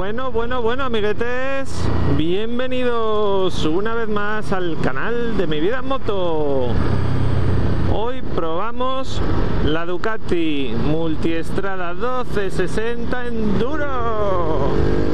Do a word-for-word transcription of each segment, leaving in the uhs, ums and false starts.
Bueno, bueno, bueno, amiguetes, bienvenidos una vez más al canal de Mi Vida en Moto. Hoy probamos la Ducati Multiestrada doce sesenta Enduro.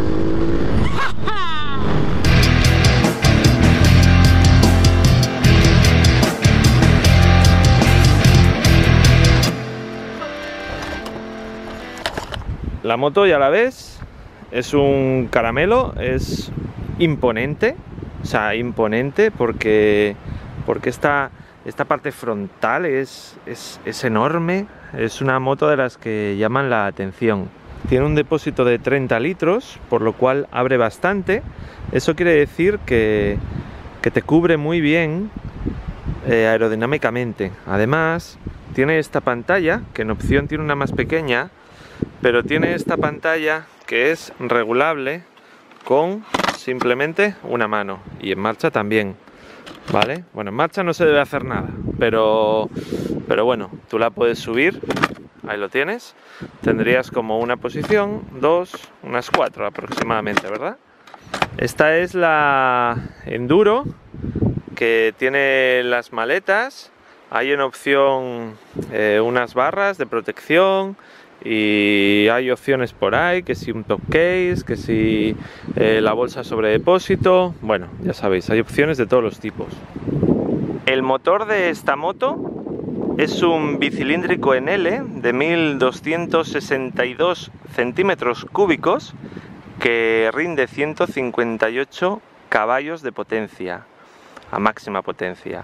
La moto, ya la ves, es un caramelo, es imponente, o sea, imponente porque, porque esta, esta parte frontal es, es, es enorme, es una moto de las que llaman la atención. Tiene un depósito de treinta litros, por lo cual abre bastante. Eso quiere decir que, que te cubre muy bien eh, aerodinámicamente. Además, tiene esta pantalla, que en opción tiene una más pequeña, pero tiene esta pantalla que es regulable con simplemente una mano, y en marcha también, ¿vale? Bueno, en marcha no se debe hacer nada, pero, pero bueno, tú la puedes subir, ahí lo tienes, tendrías como una posición, dos, unas cuatro aproximadamente, ¿verdad? Esta es la Enduro, que tiene las maletas, hay en opción eh, unas barras de protección, y hay opciones por ahí, que si un top case, que si eh, la bolsa sobre depósito, bueno, ya sabéis, hay opciones de todos los tipos. El motor de esta moto es un bicilíndrico en L de mil doscientos sesenta y dos centímetros cúbicos que rinde ciento cincuenta y ocho caballos de potencia, a máxima potencia.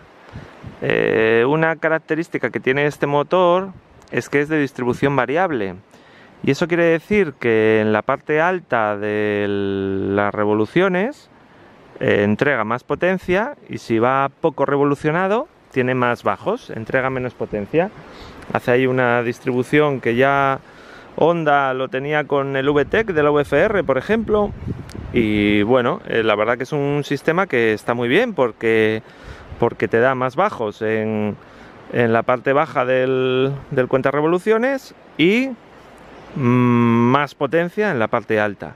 Eh, una característica que tiene este motor es que es de distribución variable, y eso quiere decir que en la parte alta de las revoluciones eh, entrega más potencia, y si va poco revolucionado tiene más bajos, entrega menos potencia. Hace ahí una distribución que ya Honda lo tenía con el V-Tech de la V F R, por ejemplo, y bueno, eh, la verdad que es un sistema que está muy bien porque, porque te da más bajos en en la parte baja del, del cuenta revoluciones y mmm, más potencia en la parte alta.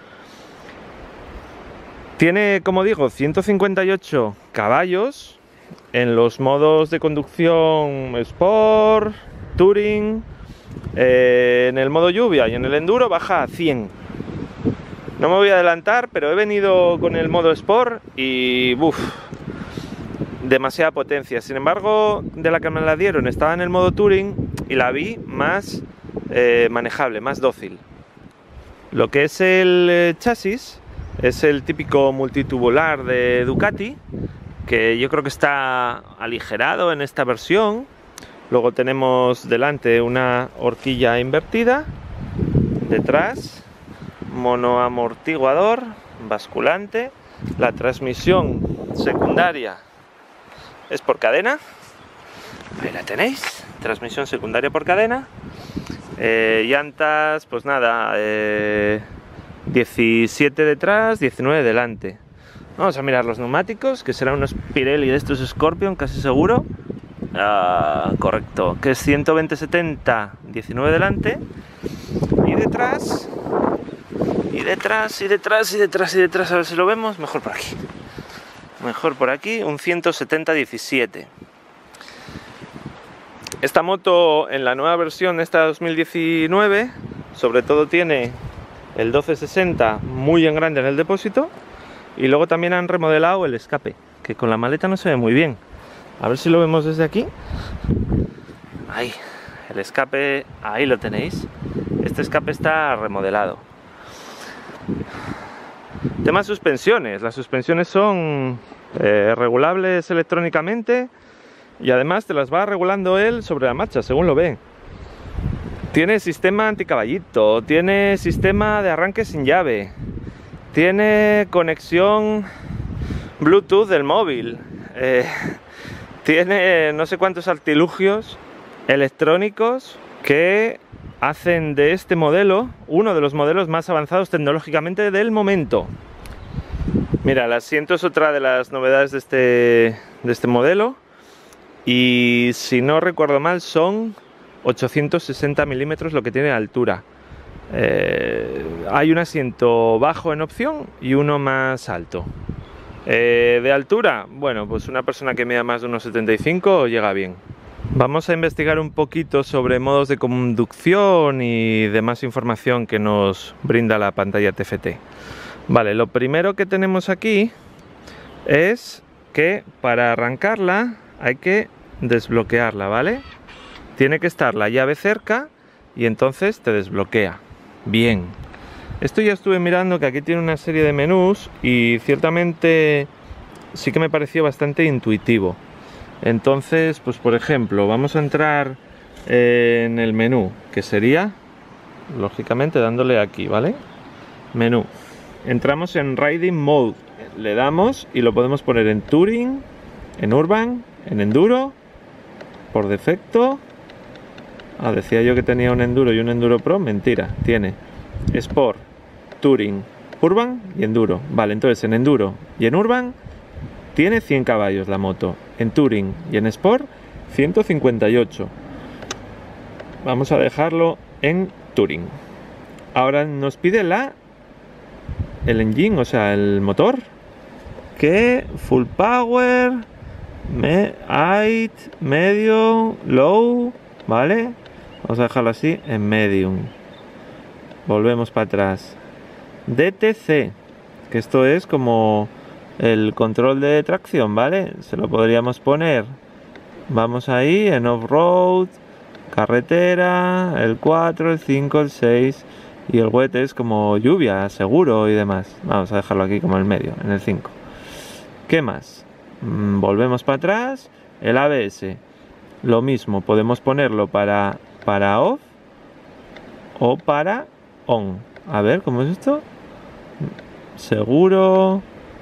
Tiene, como digo, ciento cincuenta y ocho caballos en los modos de conducción Sport, Touring, eh, en el modo lluvia y en el Enduro baja a cien. No me voy a adelantar, pero he venido con el modo Sport y uff, demasiada potencia. Sin embargo, de la que me la dieron estaba en el modo Touring y la vi más eh, manejable, más dócil. Lo que es el eh, chasis es el típico multitubular de Ducati, que yo creo que está aligerado en esta versión. Luego tenemos delante una horquilla invertida, detrás monoamortiguador basculante, la transmisión secundaria es por cadena, ahí la tenéis, transmisión secundaria por cadena, eh, llantas, pues nada, eh, diecisiete detrás, diecinueve delante. Vamos a mirar los neumáticos, que serán unos Pirelli de estos Scorpion, casi seguro, ah, correcto, que es ciento veinte setenta, diecinueve delante, y detrás, y detrás, y detrás, y detrás, y detrás, a ver si lo vemos, mejor por aquí. Mejor por aquí, un ciento setenta diecisiete. Esta moto en la nueva versión, esta dos mil diecinueve, sobre todo tiene el doce sesenta muy en grande en el depósito, y luego también han remodelado el escape, que con la maleta no se ve muy bien. A ver si lo vemos desde aquí. Ahí, el escape, ahí lo tenéis. Este escape está remodelado. Tema suspensiones. Las suspensiones son eh, regulables electrónicamente, y además te las va regulando él sobre la marcha, según lo ve. Tiene sistema anticaballito, tiene sistema de arranque sin llave, tiene conexión Bluetooth del móvil, eh, tiene no sé cuántos artilugios electrónicos que hacen de este modelo uno de los modelos más avanzados tecnológicamente del momento. Mira, el asiento es otra de las novedades de este, de este modelo, y si no recuerdo mal son ochocientos sesenta milímetros lo que tiene de altura. Eh, hay un asiento bajo en opción y uno más alto. Eh, de altura, bueno, pues una persona que mida más de unos setenta y cinco llega bien. Vamos a investigar un poquito sobre modos de conducción y demás información que nos brinda la pantalla T F T. Vale, lo primero que tenemos aquí es que para arrancarla hay que desbloquearla, ¿vale? Tiene que estar la llave cerca y entonces te desbloquea. Bien. Esto ya estuve mirando, que aquí tiene una serie de menús y ciertamente sí que me pareció bastante intuitivo. Entonces, pues por ejemplo, vamos a entrar en el menú, que sería, lógicamente, dándole aquí, ¿vale? Menú. Entramos en Riding Mode. Le damos y lo podemos poner en Touring, en Urban, en Enduro, por defecto. Ah, decía yo que tenía un Enduro y un Enduro Pro. Mentira, tiene Sport, Touring, Urban y Enduro. Vale, entonces en Enduro y en Urban tiene cien caballos la moto. En Touring y en Sport ciento cincuenta y ocho. Vamos a dejarlo en Touring. Ahora nos pide la el engine, o sea, el motor. Que full power, me, height, medio, low, ¿vale? Vamos a dejarlo así en medium. Volvemos para atrás. D T C, que esto es como el control de tracción, ¿vale? Se lo podríamos poner. Vamos ahí en off-road, carretera, el cuatro, el cinco, el seis y el wet es como lluvia, seguro y demás. Vamos a dejarlo aquí como el medio, en el cinco. ¿Qué más? Mm, volvemos para atrás. El A B S, lo mismo, podemos ponerlo para, para off o para on. A ver, ¿cómo es esto? Seguro.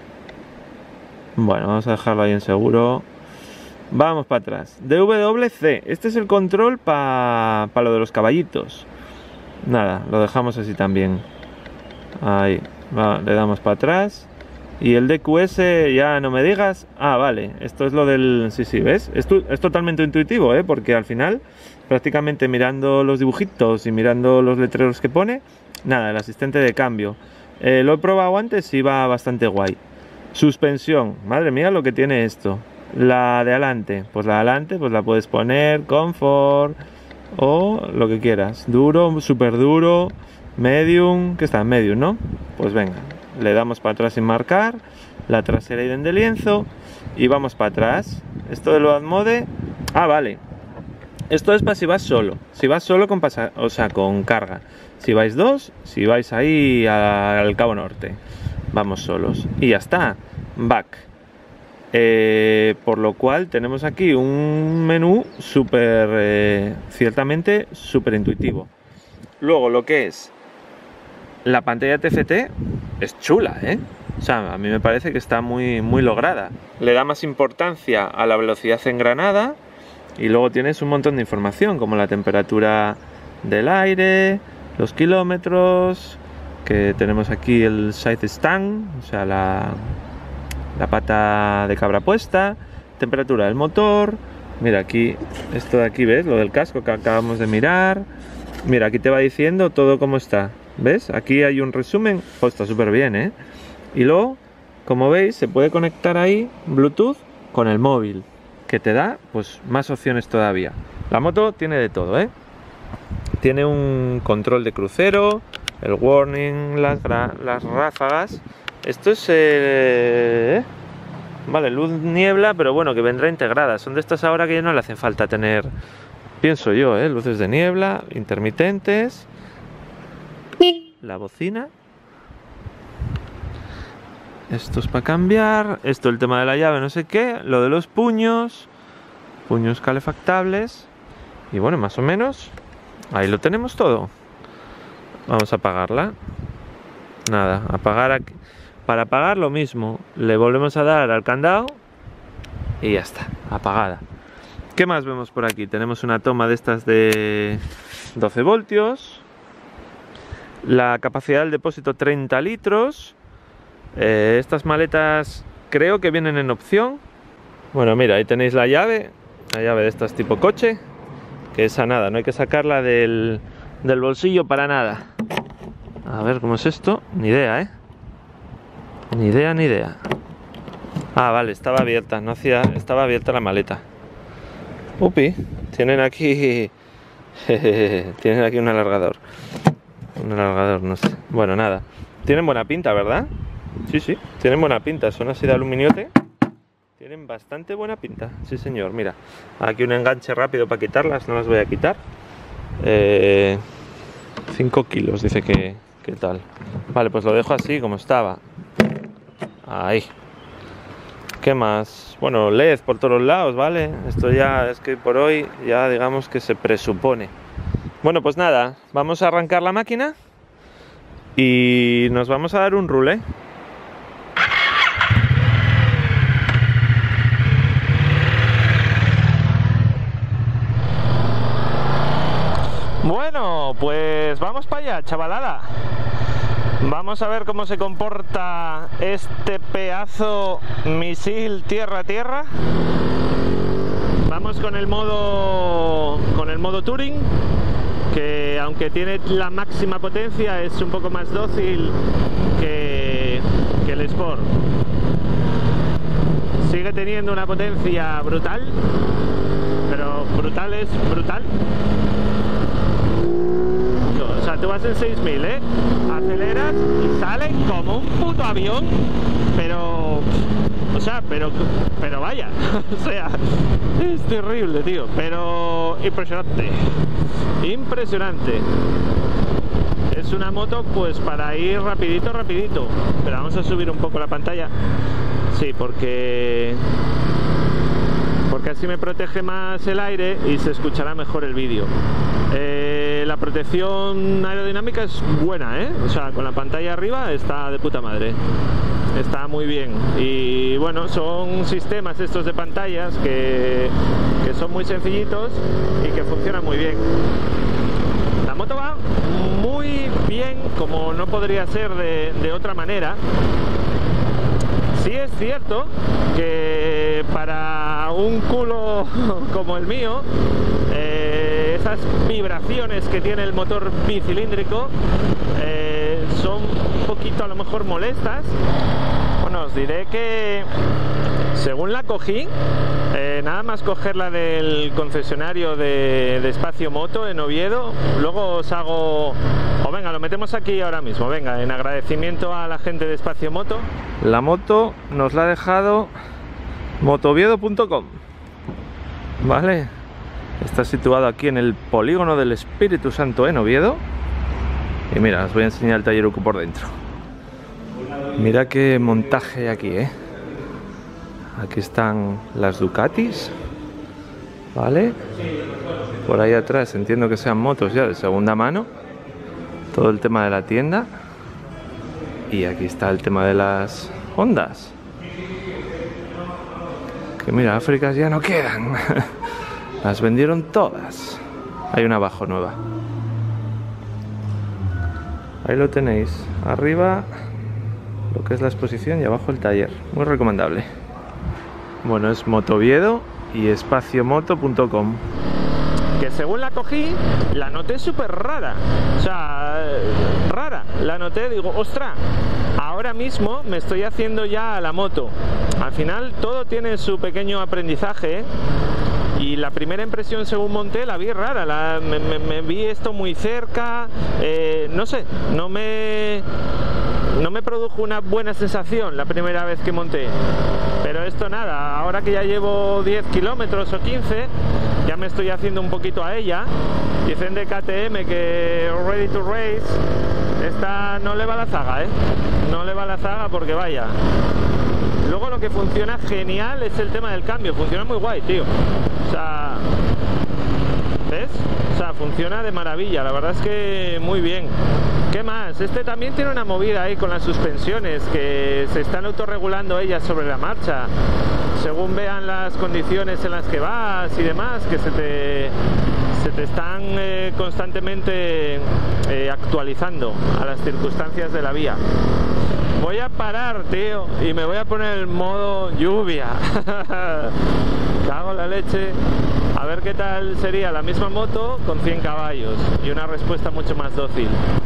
Bueno, vamos a dejarlo ahí en seguro. Vamos para atrás. D W C, este es el control para pa lo de los caballitos. Nada, lo dejamos así también. Ahí, va, le damos para atrás. Y el D Q S, ya no me digas. Ah, vale, esto es lo del... Sí, sí, ¿ves? Esto es totalmente intuitivo, ¿eh? Porque al final, prácticamente mirando los dibujitos y mirando los letreros que pone, nada, el asistente de cambio. Eh, lo he probado antes y va bastante guay. Suspensión, madre mía lo que tiene esto. La de adelante, pues la de adelante pues la puedes poner Comfort o lo que quieras. Duro, súper duro, medium, que está en medium, ¿no? Pues venga. Le damos para atrás sin marcar, la trasera y de lienzo y vamos para atrás. Esto de Load Mode, ah, vale. Esto es para si vas solo, si vas solo con pasa, o sea, con carga. Si vais dos, si vais ahí al Cabo Norte, vamos solos y ya está. Back. Eh, por lo cual tenemos aquí un menú súper, eh, ciertamente súper intuitivo. Luego lo que es la pantalla T F T es chula, ¿eh? O sea, a mí me parece que está muy, muy lograda. Le da más importancia a la velocidad engranada y luego tienes un montón de información, como la temperatura del aire, los kilómetros, que tenemos aquí el side stand, o sea, la, la pata de cabra puesta, temperatura del motor. Mira aquí, esto de aquí, ¿ves? Lo del casco que acabamos de mirar. Mira, aquí te va diciendo todo cómo está. ¿Ves? Aquí hay un resumen. Oh, está súper bien, ¿eh? Y luego, como veis, se puede conectar ahí Bluetooth con el móvil, que te da, pues, más opciones todavía. La moto tiene de todo, ¿eh? Tiene un control de crucero, el warning, las, las ráfagas. Esto es... Eh... Vale, luz niebla, pero bueno, que vendrá integrada. Son de estas ahora que ya no le hacen falta tener, pienso yo, ¿eh? Luces de niebla, intermitentes... La bocina. Esto es para cambiar. Esto el tema de la llave, no sé qué. Lo de los puños. Puños calefactables. Y bueno, más o menos ahí lo tenemos todo. Vamos a apagarla. Nada, apagar aquí. Para apagar lo mismo. Le volvemos a dar al candado. Y ya está, apagada. ¿Qué más vemos por aquí? Tenemos una toma de estas de doce voltios. La capacidad del depósito treinta litros. Eh, estas maletas creo que vienen en opción. Bueno, mira, ahí tenéis la llave. La llave de estas tipo coche. Que esa nada, no hay que sacarla del, del bolsillo para nada. A ver, ¿cómo es esto? Ni idea, ¿eh? Ni idea, ni idea. Ah, vale, estaba abierta, no hacía... Estaba abierta la maleta. Upi, tienen aquí... tienen aquí un alargador. Un alargador, no sé. Bueno, nada. Tienen buena pinta, ¿verdad? Sí, sí, tienen buena pinta. Son así de aluminiote. Tienen bastante buena pinta. Sí, señor, mira. Aquí un enganche rápido para quitarlas. No las voy a quitar. Eh, cinco kilos, dice que, que tal. Vale, pues lo dejo así como estaba. Ahí. ¿Qué más? Bueno, L E D por todos lados, ¿vale? Esto ya es que por hoy ya digamos que se presupone. Bueno, pues nada, vamos a arrancar la máquina y nos vamos a dar un rule. Bueno, pues vamos para allá, chavalada. Vamos a ver cómo se comporta este pedazo misil tierra-tierra. Vamos con el modo con el modo Touring, que aunque tiene la máxima potencia es un poco más dócil que, que el Sport. Sigue teniendo una potencia brutal, pero brutal es brutal. O sea, tú vas en seis mil, ¿eh? Aceleras y sale como un puto avión, pero... O sea, pero, pero vaya, o sea, es terrible, tío, pero impresionante, impresionante. Es una moto pues para ir rapidito, rapidito, pero vamos a subir un poco la pantalla, sí, porque... porque así me protege más el aire y se escuchará mejor el vídeo. Eh, la protección aerodinámica es buena, ¿eh? O sea, con la pantalla arriba está de puta madre. Está muy bien. Y bueno, son sistemas estos de pantallas que, que son muy sencillitos y que funcionan muy bien. La moto va muy bien, como no podría ser de, de otra manera. Sí es cierto que para un culo como el mío, eh, esas vibraciones que tiene el motor bicilíndrico eh, son un poquito a lo mejor molestas. Bueno, os diré que según la cogí, eh, nada más cogerla del concesionario de, de Espacio Moto en Oviedo, luego os hago... O venga, lo metemos aquí ahora mismo, venga, en agradecimiento a la gente de Espacio Moto. La moto nos la ha dejado motoviedo punto com, ¿vale? Está situado aquí en el polígono del Espíritu Santo en Oviedo. Y mira, os voy a enseñar el talleruco por dentro. Mira qué montaje aquí, ¿eh? Aquí están las Ducatis, ¿vale? Por ahí atrás entiendo que sean motos ya de segunda mano. Todo el tema de la tienda. Y aquí está el tema de las Hondas. Que mira, Áfricas ya no quedan. Las vendieron todas. Hay una abajo nueva. Ahí lo tenéis. Arriba lo que es la exposición y abajo el taller. Muy recomendable. Bueno, es Motoviedo y espacio moto punto com. Que según la cogí, la noté súper rara. O sea, rara. La noté, digo, ostras, ahora mismo me estoy haciendo ya a la moto. Al final todo tiene su pequeño aprendizaje, ¿eh? Y la primera impresión según monté la vi rara, la, me, me, me vi esto muy cerca, eh, no sé, no me, no me produjo una buena sensación la primera vez que monté. Pero esto nada, ahora que ya llevo diez kilómetros o quince, ya me estoy haciendo un poquito a ella. Dicen de K T M que ready to race, esta no le va la zaga, ¿eh? No le va la zaga porque vaya. Luego lo que funciona genial es el tema del cambio, funciona muy guay, tío. O sea, ¿ves? O sea, funciona de maravilla, la verdad es que muy bien. ¿Qué más? Este también tiene una movida ahí con las suspensiones, que se están autorregulando ellas sobre la marcha, según vean las condiciones en las que vas y demás, que se te, se te están eh, constantemente eh, actualizando a las circunstancias de la vía. Voy a parar, tío, y me voy a poner el modo lluvia. Cago en la leche. A ver qué tal sería la misma moto con cien caballos y una respuesta mucho más dócil.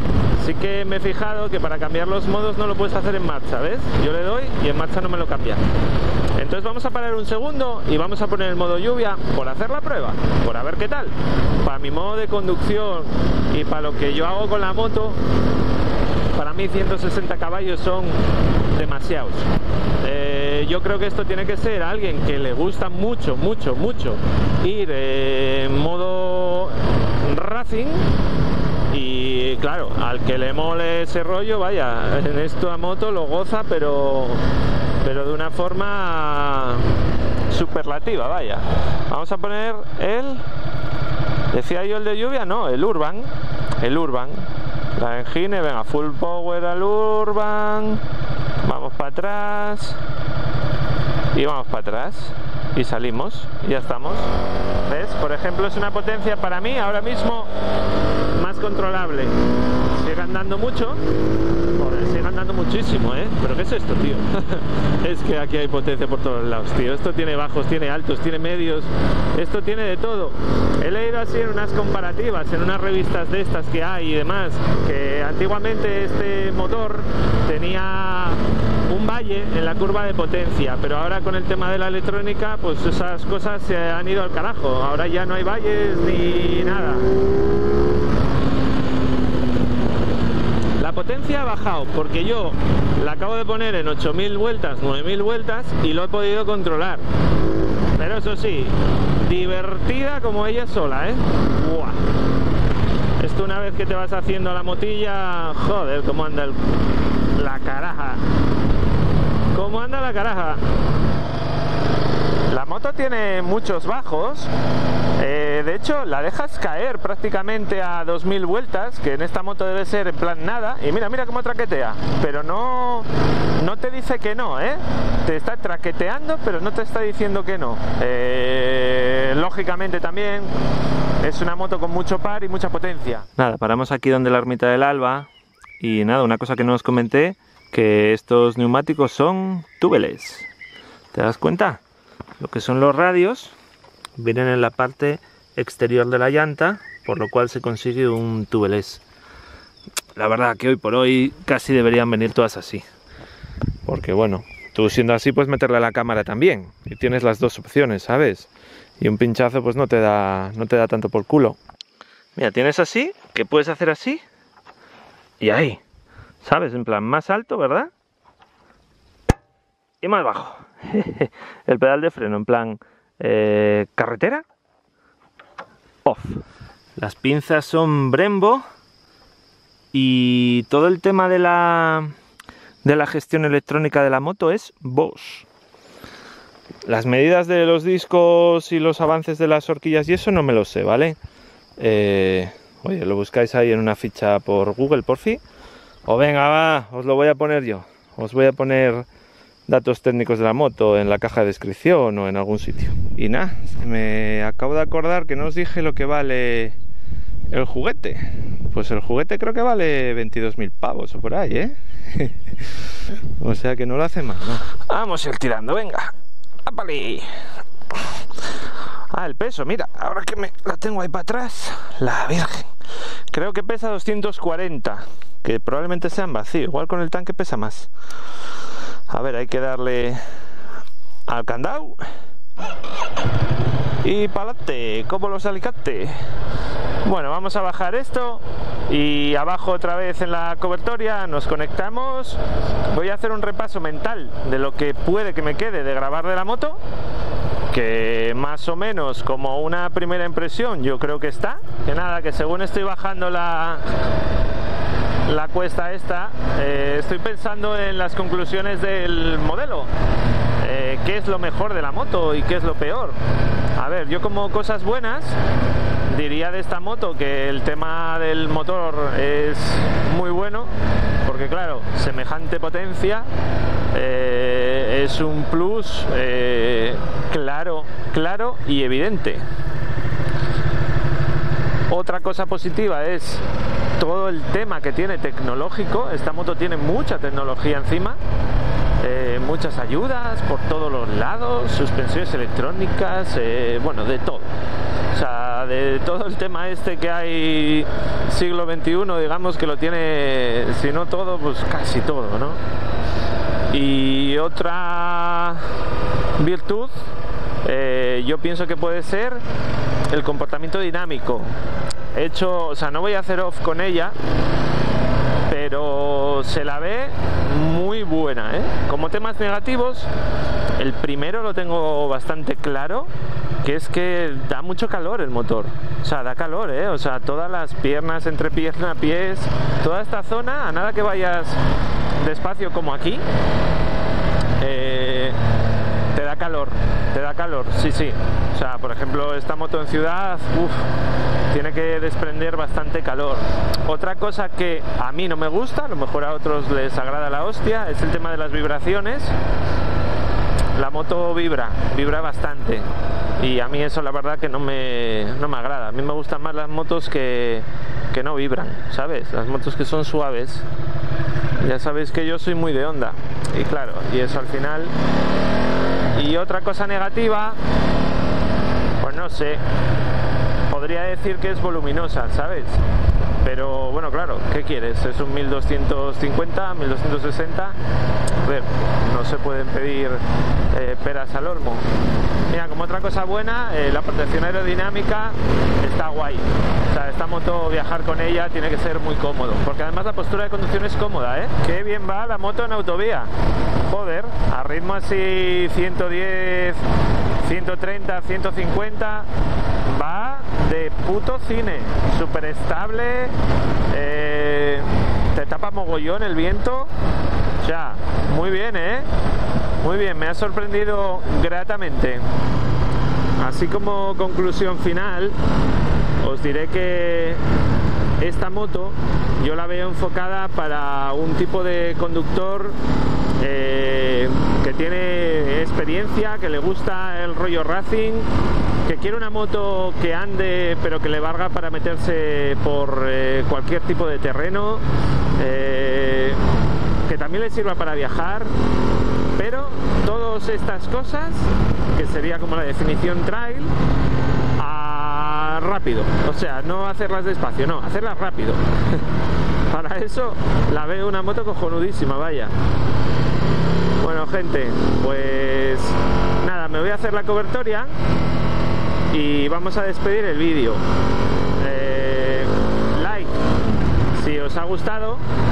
sí que me he fijado que para cambiar los modos no lo puedes hacer en marcha, ¿ves? Yo le doy y en marcha no me lo cambia. Entonces vamos a parar un segundo y vamos a poner el modo lluvia por hacer la prueba, por a ver qué tal. Para mi modo de conducción y para lo que yo hago con la moto, para mí ciento sesenta caballos son demasiados. Eh, yo creo que esto tiene que ser a alguien que le gusta mucho, mucho, mucho ir eh, en modo racing. Y claro, al que le mole ese rollo, vaya, en esta moto lo goza, pero, pero de una forma superlativa, vaya. Vamos a poner el... Decía yo el de lluvia, no, el Urban. El Urban. La engine, venga, full power al Urban. Vamos para atrás. Y vamos para atrás. Y salimos, y ya estamos. ¿Ves? Por ejemplo, es una potencia para mí ahora mismo más controlable. Sigue andando mucho. Joder, sigue andando muchísimo, ¿eh? ¿Pero qué es esto, tío? Es que aquí hay potencia por todos lados, tío. Esto tiene bajos, tiene altos, tiene medios. Esto tiene de todo. He leído así en unas comparativas, en unas revistas de estas que hay y demás, que antiguamente este motor tenía un valle en la curva de potencia, pero ahora con el tema de la electrónica, pues esas cosas se han ido al carajo. Ahora ya no hay valles ni nada. La potencia ha bajado porque yo la acabo de poner en ocho mil vueltas, nueve mil vueltas y lo he podido controlar. Pero eso sí, divertida como ella sola, ¿eh? ¡Buah! Esto una vez que te vas haciendo la motilla, joder, cómo anda el... la caraja. ¿Cómo anda la caraja? La moto tiene muchos bajos, eh, de hecho la dejas caer prácticamente a dos mil vueltas, que en esta moto debe ser en plan nada, y mira, mira cómo traquetea, pero no, no te dice que no, ¿eh? Te está traqueteando, pero no te está diciendo que no. Eh, lógicamente también es una moto con mucho par y mucha potencia. Nada, paramos aquí donde la ermita del Alba, y nada, una cosa que no os comenté, que estos neumáticos son tubeless. ¿Te das cuenta? Lo que son los radios vienen en la parte exterior de la llanta, por lo cual se consigue un tubeless. La verdad que hoy por hoy casi deberían venir todas así, porque bueno, tú siendo así puedes meterle a la cámara también y tienes las dos opciones, ¿sabes? Y un pinchazo pues no te da, no te da tanto por culo. Mira, tienes así, que puedes hacer así y ahí, ¿sabes? En plan más alto, ¿verdad? Y más bajo. El pedal de freno en plan eh, carretera, off. Las pinzas son Brembo y todo el tema de la de la gestión electrónica de la moto es Bosch. Las medidas de los discos y los avances de las horquillas y eso no me lo sé, ¿vale? Eh, oye, lo buscáis ahí en una ficha por Google, por fin. O venga, va, os lo voy a poner yo. Os voy a poner datos técnicos de la moto en la caja de descripción o en algún sitio. Y nada, me acabo de acordar que no os dije lo que vale el juguete. Pues el juguete creo que vale veintidós mil pavos o por ahí, ¿eh? O sea que no lo hace mal, ¿no? Vamos a ir tirando, venga. ¡Apale! Ah, el peso, mira, ahora que me la tengo ahí para atrás, la virgen. Creo que pesa doscientos cuarenta, que probablemente sean vacío, igual con el tanque pesa más. A ver, hay que darle al candado y pa'lante, como los alicantes. Bueno, vamos a bajar esto y abajo otra vez en la cobertoria nos conectamos. Voy a hacer un repaso mental de lo que puede que me quede de grabar de la moto, que más o menos como una primera impresión yo creo que está, que nada, que según estoy bajando la la cuesta esta, eh, estoy pensando en las conclusiones del modelo, eh, qué es lo mejor de la moto y qué es lo peor. A ver, yo como cosas buenas diría de esta moto que el tema del motor es muy bueno, porque claro, semejante potencia eh, es un plus eh, claro, claro y evidente. Otra cosa positiva es todo el tema que tiene tecnológico. Esta moto tiene mucha tecnología encima, eh, muchas ayudas por todos los lados, suspensiones electrónicas, eh, bueno, de todo. O sea, de todo el tema este que hay siglo veintiuno, digamos que lo tiene, si no todo, pues casi todo, ¿no? Y otra virtud, eh, yo pienso que puede ser el comportamiento dinámico. He hecho, o sea, no voy a hacer off con ella, pero se la ve muy buena, ¿eh? Como temas negativos, el primero lo tengo bastante claro, que es que da mucho calor el motor. O sea, da calor, ¿eh? O sea, todas las piernas, entre pierna, pies, toda esta zona, a nada que vayas despacio como aquí, eh, te da calor, te da calor, sí, sí. O sea, por ejemplo, esta moto en ciudad, uff, tiene que desprender bastante calor. Otra cosa que a mí no me gusta, a lo mejor a otros les agrada la hostia, es el tema de las vibraciones. La moto vibra, vibra bastante, y a mí eso la verdad que no me, no me agrada. A mí me gustan más las motos que, que no vibran, ¿sabes? Las motos que son suaves. Ya sabéis que yo soy muy de Honda, y claro, y eso al final. Y otra cosa negativa, pues no sé, podría decir que es voluminosa, ¿sabes? Pero bueno, claro, ¿qué quieres? Es un mil doscientos cincuenta, mil doscientos sesenta. A ver, no se pueden pedir eh, peras al olmo. Mira, como otra cosa buena, eh, la protección aerodinámica está guay. O sea, esta moto, viajar con ella tiene que ser muy cómodo, porque además la postura de conducción es cómoda, ¿eh? Qué bien va la moto en autovía. Joder, a ritmo así ciento diez, ciento treinta, ciento cincuenta, va de puto cine, súper estable, eh, te tapa mogollón el viento. O sea, muy bien, ¿eh? Muy bien, me ha sorprendido gratamente. Así como conclusión final, os diré que esta moto yo la veo enfocada para un tipo de conductor eh, que tiene experiencia, que le gusta el rollo racing, que quiere una moto que ande pero que le valga para meterse por eh, cualquier tipo de terreno, eh, que también le sirva para viajar, pero todas estas cosas, que sería como la definición trail, a rápido, o sea, no hacerlas despacio, no, hacerlas rápido. Para eso la veo una moto cojonudísima, vaya. Bueno, gente, pues nada, me voy a hacer la cobertoria y vamos a despedir el vídeo. Eh, like si os ha gustado,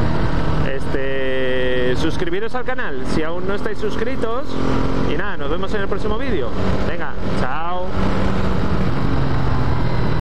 este, suscribiros al canal si aún no estáis suscritos, y nada, nos vemos en el próximo vídeo. Venga, chao.